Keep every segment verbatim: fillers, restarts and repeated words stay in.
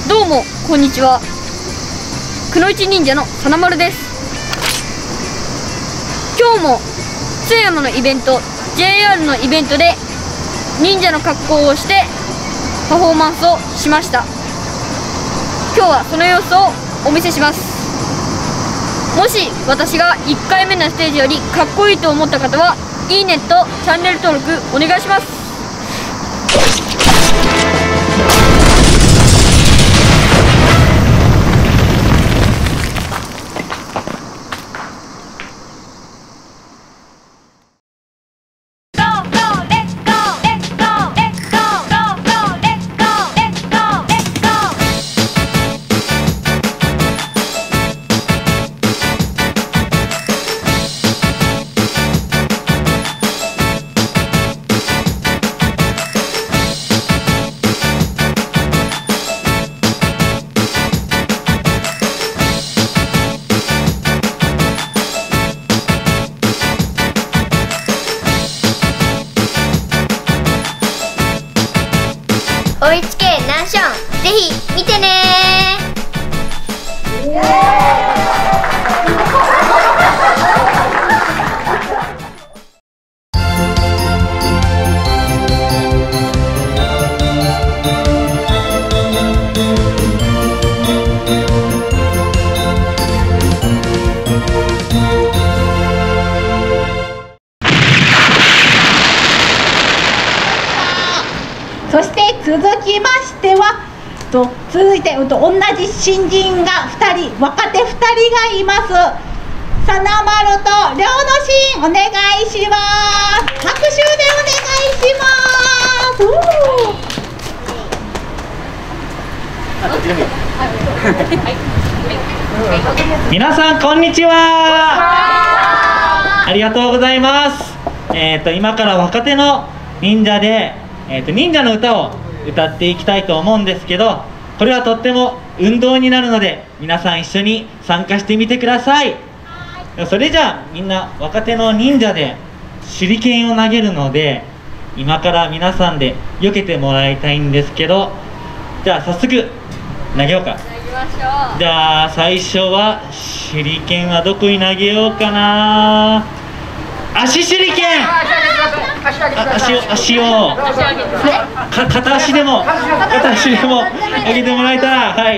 どうもこんにちは。くのいち忍者のさなまるです。今日も津山のイベント ジェイアール のイベントで忍者の格好をしてパフォーマンスをしました。今日はその様子をお見せします。もし私がいっかいめのステージよりかっこいいと思った方はいいねとチャンネル登録お願いします。 おいちけいナンションぜひ見てねそして続きましてはと続いて同じ新人がふたり、若手ふたりがいます。さなまるとりょうのしんお願いします。拍手でお願いします。 皆さんこんにちは。ありがとうございます。えっと今から若手の忍者でえー、と忍者の歌を歌っていきたいと思うんですけど、これはとっても運動になるので皆さん一緒に参加してみてください。それじゃあみんな若手の忍者で手裏剣を投げるので今から皆さんで避けてもらいたいんですけど、じゃあ早速投げようか。じゃあ最初は手裏剣はどこに投げようかな。足手裏剣、足を足をか片足でも片足でも上げてもらえたら、はい、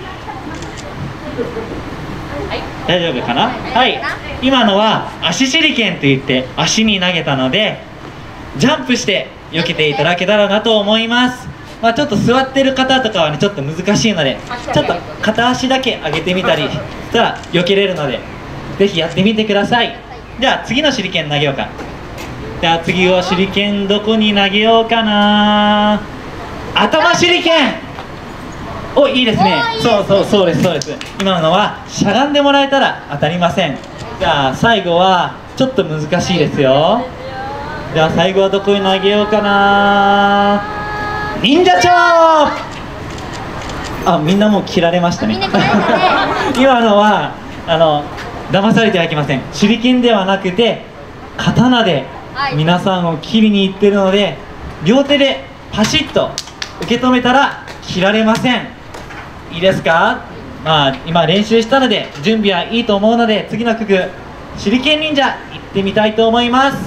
大丈夫かな。はい、今のは足手裏剣といって足に投げたのでジャンプして避けていただけたらなと思います。まあ、ちょっと座ってる方とかはねちょっと難しいのでちょっと片足だけ上げてみたりしたら避けれるのでぜひやってみてください。じゃあ次の手裏剣投げようか。じゃあ次は手裏剣どこに投げようかな。頭手裏剣。お、いいですね。そうそうそうですそうです。今のはしゃがんでもらえたら当たりません。じゃあ最後はちょっと難しいですよ。じゃあ最後はどこに投げようかな。忍者チョープ。あ、みんなもう切られましたね。今のはあの騙されてはいけません。手裏剣ではなくて刀で皆さんを切りに行ってるので両手でパシッと受け止めたら切られません。いいですか。まあ今練習したので準備はいいと思うので次の曲手裏剣忍者行ってみたいと思います。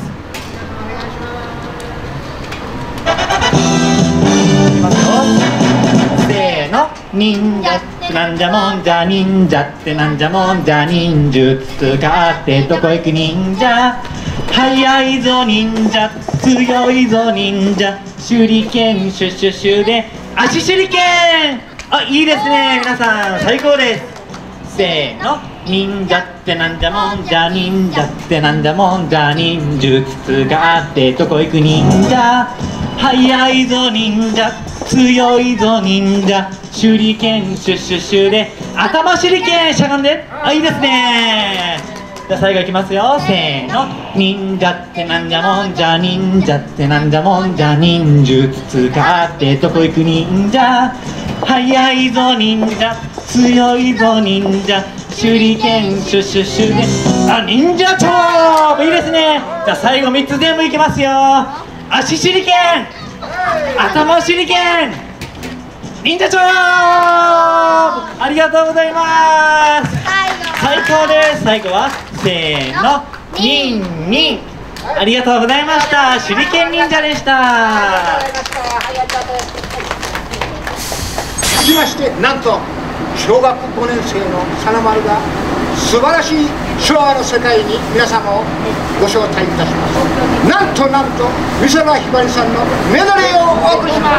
いきますよ。せーの。忍者ってなんじゃもんじゃ、忍者ってなんじゃもんじゃ、忍術使ってどこ行く忍者、速いぞ忍者、強いぞ忍者、手裏剣シュシュシュで足手裏剣。あ、いいですね。皆さん最高です。せーの。忍者ってなんじゃもんじゃ、忍者ってなんじゃもんじゃ、忍術使ってどこ行く忍者、速いぞ忍者、強いぞ忍者、手裏剣シュシュシュで頭手裏剣しゃがんで。あ、いいですね。じゃあ最後いきますよ。せーの。忍者ってなんじゃもんじゃ、忍者ってなんじゃもんじゃ、忍術使ってどこ行く忍者、速いぞ忍者、強いぞ忍者、手裏剣シュシュシュで、あ、忍者チョープ。いいですね。じゃあ最後みっつ全部いきますよ。足手裏剣、頭手裏剣、 忍者長ありがとうございます。最高です。最後はせーの、ニンニン。ありがとうございました。手裏剣忍者でした。 続きまして、なんと小学ごねん生のさなまるが素晴らしい昭和の世界に皆様をご招待いたします。なんとなんと美空ひばりさんのメドレーをお送りします。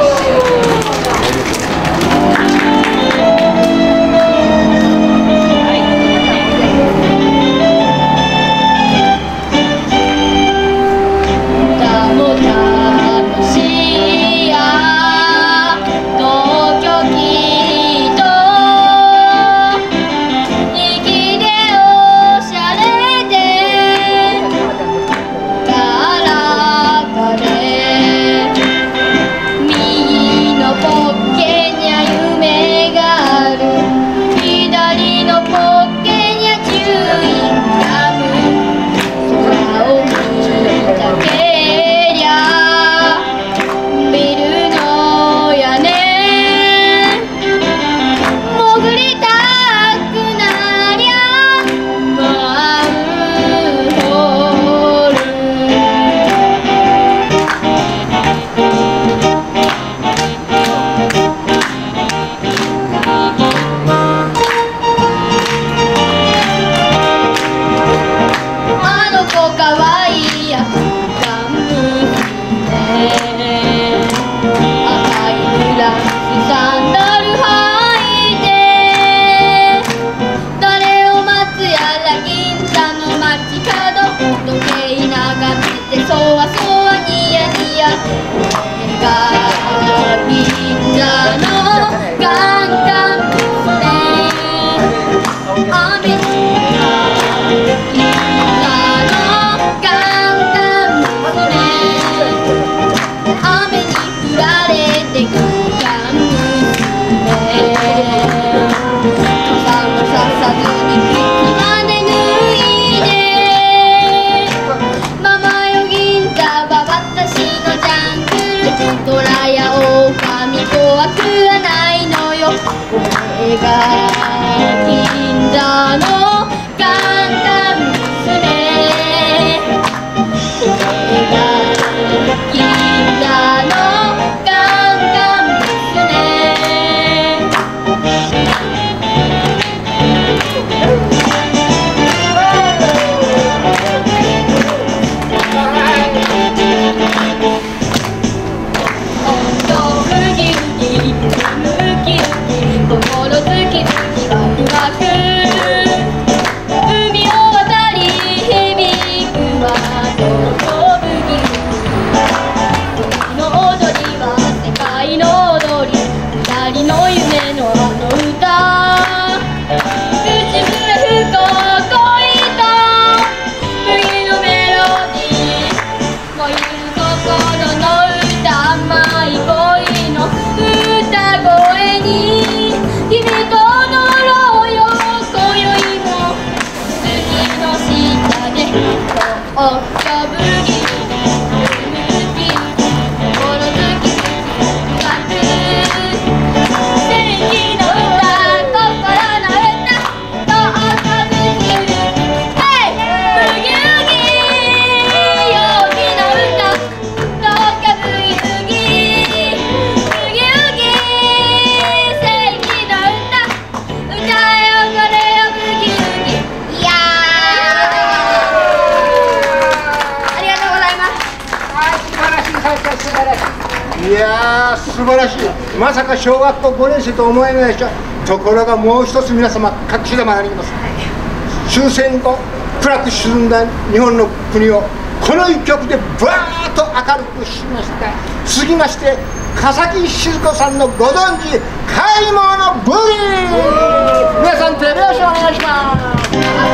いやー素晴らしい。まさか小学校ごねん生と思えないでしょ。ところがもう一つ皆様隠し玉があります。終戦後暗く沈んだ日本の国をこの一曲でバーッと明るくしました。続きまして笠木静子さんのご存知買い物ブギー。皆さん手拍子お願いします。皆さん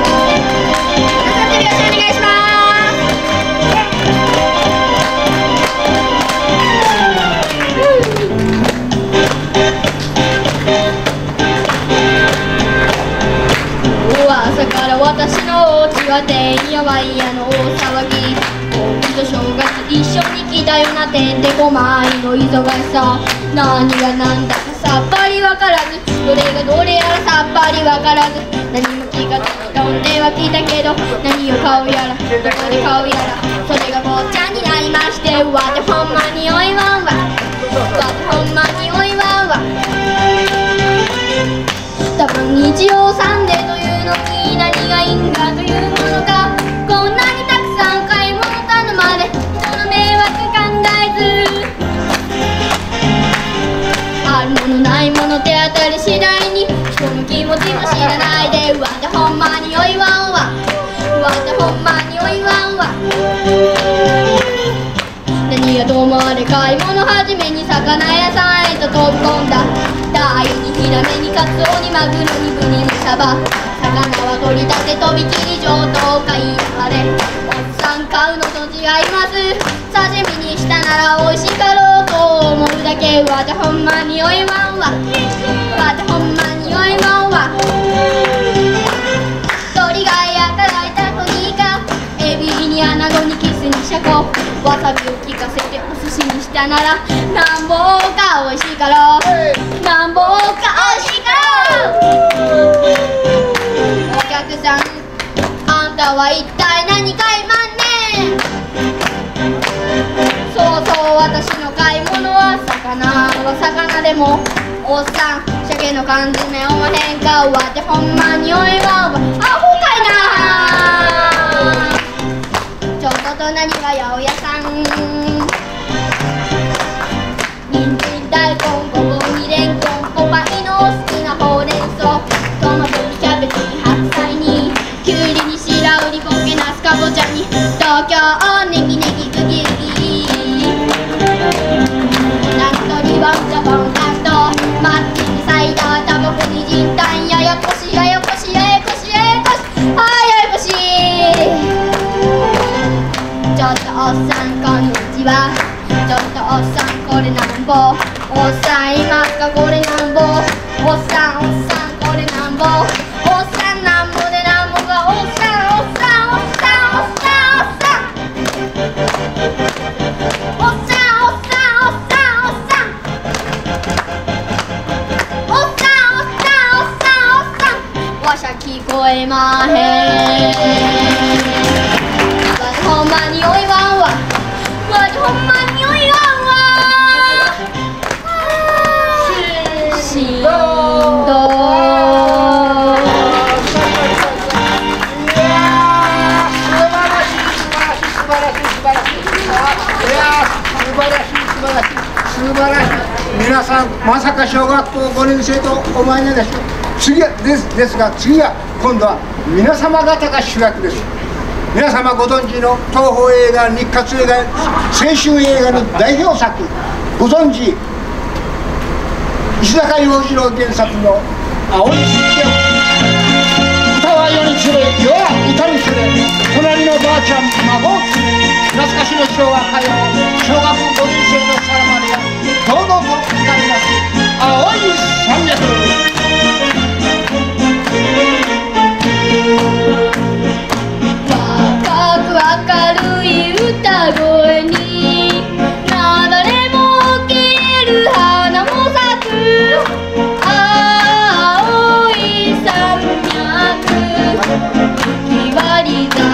手拍子お願いします。朝から私のお家はてんやわんやの大騒ぎ。おうちと正月一緒に来たようなてんてこまいの忙しさ。 何が何だかさっぱりわからず、どれがどれやらさっぱりわからず、何も気がつき飛んでは聞いたけど、何を買うやらどこで買うやら、それが坊ちゃんになりまして、わてほんまにおいわんわ、わてほんまにおいわんわ。多分日曜サンデーというのに何がいいんだというものか、こんなにたくさん買い物頼まれ、人の迷惑考えず、あるものないもの手当たり次第に人の気持ちも知らないで、わてほんまにおいわんわ、わてほんまにおいわんわ。何がどうもあれ買い物始めに魚屋さんへと飛び込んだ。大にヒラメにカツオにマグロにブリにサバ、魚は取り立てとびきり上等買いあれ、おっさん買うのと違います。刺身にしたなら美味しかろうと思うだけ、わてほんまにおいわんわ、わてほんまにおいわんわ。鳥が焼かないたとにか、エビにアナゴにキスにシャコ、わさびを効かせてお寿司にしたならなんぼか美味しいかろう、なんぼか美味しいかろう。お客さん、あんたは一体何買いまんねん。そうそう、私の買い物は魚は魚でも、おっさん鮭の缶詰おまへんか、わてほんまにおいわんわ、アホかいな。ちょっと隣は八百屋さん、人参大根ごぼうにレンコン、ポパイの好きなほうれん草、トマトにキャベツに白菜にきゅうりに白売りボケナスかぼちゃに東京ネギネギグギグギ、なんとリワンジャパンカットマッチにサイダータバコにジンタン、ややこしややこしややこしややこし、あややこしい。ちょっとおっさんこんにちは、ちょっとおっさんこれなんぼ、おっさんいますかこれなんぼ、おっさんおっさんこれなんぼ、おっさんなんぼでなんぼが、おっさんおっさんおっさんおっさんおっさんおっさんおっさんおっさんおっさんおっさんおっさんおっさん、わしゃ聞こえまへん。ほんまにおいわんわ、わてほんまにおいわんわ、しんどー。 いやー、素晴らしい素晴らしい素晴らしい素晴らしい、いやー、素晴らしい素晴らしい素晴らしい。皆さん、まさか小学校ごねん生とお前なんです。次はですですが、次は今度は皆様方が主役です。皆様ご存知の東宝映画、日活映画、青春映画の代表作、ご存知石坂洋次郎原作の「青い水拳」。歌は世につれ、世は歌につれ、隣のばあちゃん孫をつれ、懐かしの昭和歌謡、小学ごねん生のさらまでが堂々と歌います。青い山脈。 明るい歌声になだれも消える花も咲く、青い山脈ひばり桜、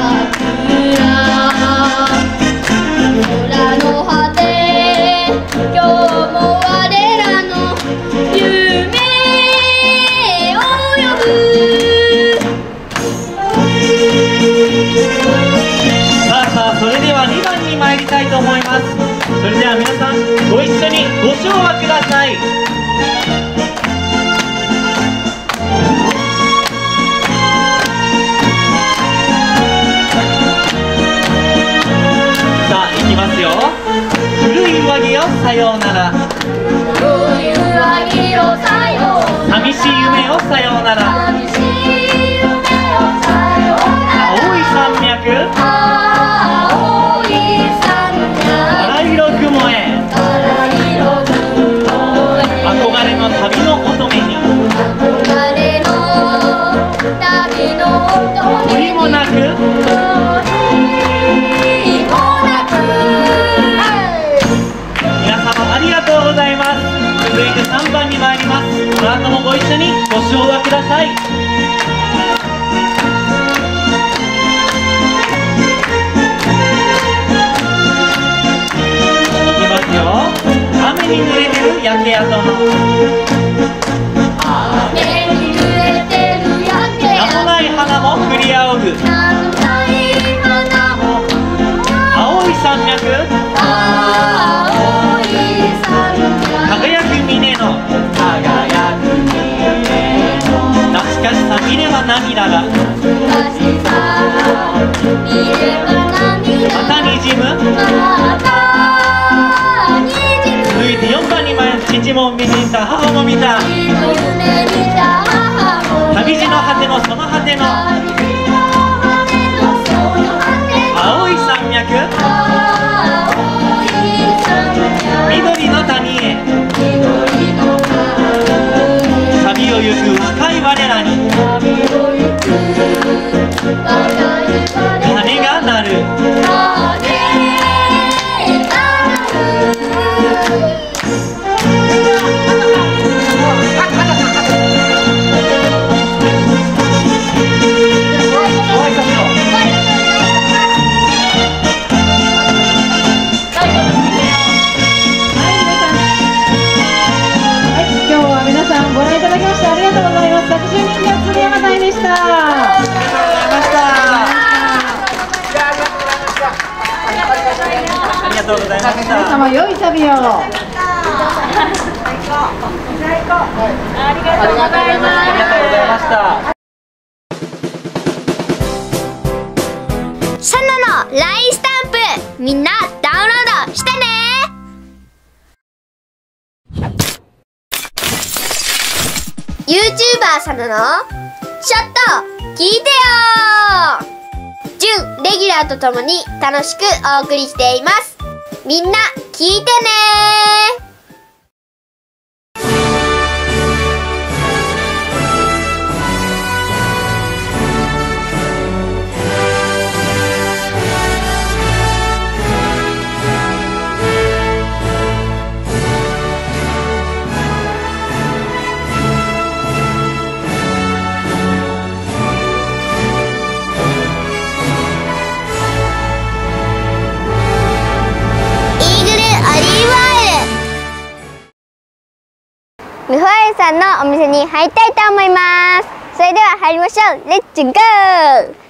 空の果て今日も我らの夢を呼ぶ。 さあさあ、それではにばんに参りたいと思います。それでは皆さんご一緒にご唱和ください。さあ、いきますよ。古い上着よさようなら、 古い上着よさようなら、 寂しい夢よさようなら、 寂しい夢よさようなら、 青い山脈青い山脈バラ色雲へ、 バラ色雲へ、 憧れの旅の乙女に、 憧れの旅の乙女に、 鳥もなく鳥もなく。 皆様ありがとうございます。 の後もご一緒にご唱和ください。いきますよ。雨に濡れてる焼け跡の雨に濡れてる焼け名もない花も降り仰ぐ名もない花も青い山脈青い山脈輝く峰の輝く峰の懐かしさ見れば涙が懐かしさ見れば涙またにじむまたにじむ続いてよんばんにまい父も見た母も見た夢見た母も旅路の果てのその果ての旅路の果てのその果ての青い山脈青い山脈緑の谷へ緑の谷旅を行く若い我らに旅を行く若い我ら鐘が鳴る鐘が鳴る今日は皆さんご覧いただきましてありがとうございます。作中忍者鶴山隊でした。 ありがとうございましたありがとうございました皆様良い旅を。 ありがとうございました。 サナの ライン スタンプみんなダウンロードしてね。ユーチューバー サナのちょっと聞いてよ準レギュラーとともに楽しくお送りしています。みんな聞いてね。ミホエさんのお店に入りたいと思います。それでは入りましょう。レッツゴー。